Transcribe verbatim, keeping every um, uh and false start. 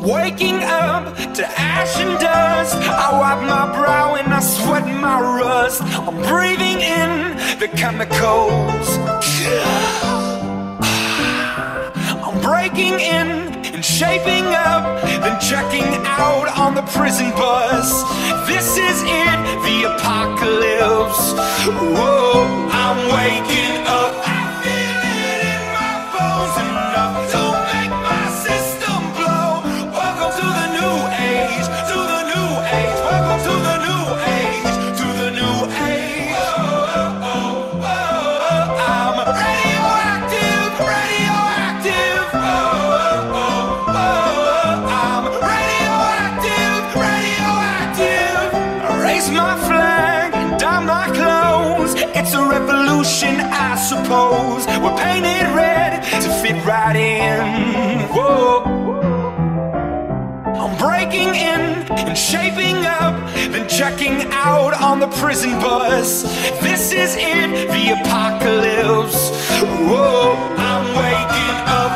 Waking up to ash and dust, I wipe my brow and I sweat my rust. I'm breathing in the chemicals. I'm breaking in and shaping up, then checking out on the prison bus. This is it, the apocalypse. Whoa, I'm waking up. I feel it in my bones, enough to make my system blow. Welcome to the new age, to the new age. Welcome to the new age, to the new age. Oh, oh, oh, oh. I'm radioactive, radioactive. Oh, oh, oh, oh. I'm radioactive, radioactive. I raise my flag and dye my clothes. It's a revolution, I suppose. We're painted red to fit right in. Whoa. I'm breaking in and shaping up, then checking out on the prison bus. This is it, the apocalypse. Whoa, I'm waking up.